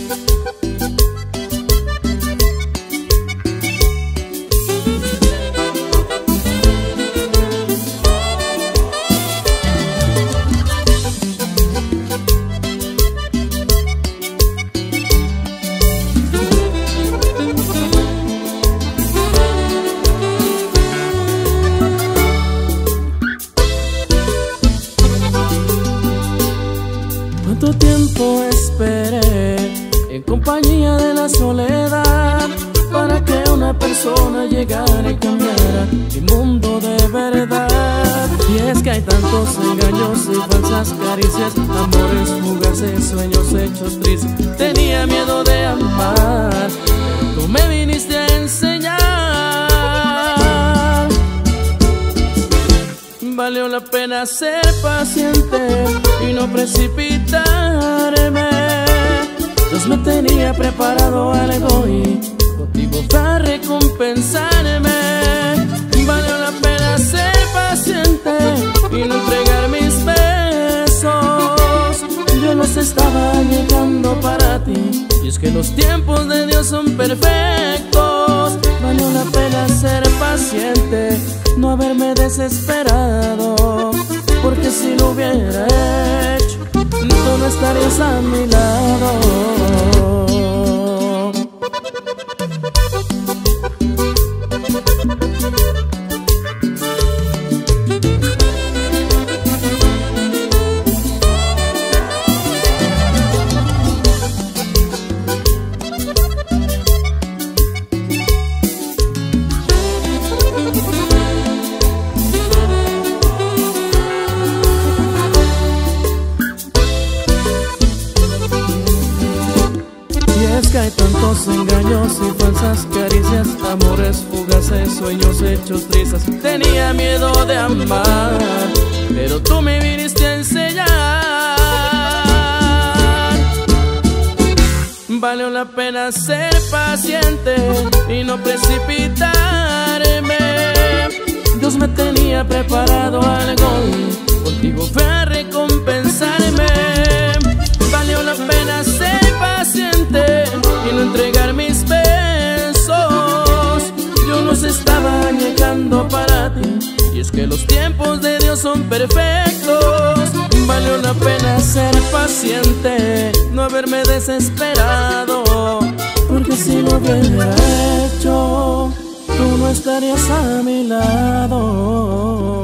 Cuánto tiempo esperé en compañía de la soledad para que una persona llegara y cambiara mi mundo de verdad. Y es que hay tantos engaños y falsas caricias, amores fugaces, sueños hechos tristes. Tenía miedo de amar, pero tú me viniste a enseñar. Valió la pena ser paciente y no precipitarme. Dios me tenía preparado algo y motivo para recompensarme. Valió la pena ser paciente y no entregar mis besos. Yo los estaba llegando para ti, y es que los tiempos de Dios son perfectos. Valió la pena ser paciente, no haberme desesperado, porque si lo hubiera hecho, tú no estarías a mi lado. Es que hay tantos engaños y falsas caricias, amores fugaces, sueños hechos trizas. Tenía miedo de amar, pero tú me viniste a enseñar. Valió la pena ser paciente y no precipitarme. Dios me tenía preparado algo y contigo fue a recompensarme. Valió la pena ser paciente y no entregar mis besos. Yo los estaba llegando para ti, y es que los tiempos de Dios son perfectos. Valió la pena ser paciente, no haberme desesperado, porque si lo hubiera hecho, tú no estarías a mi lado.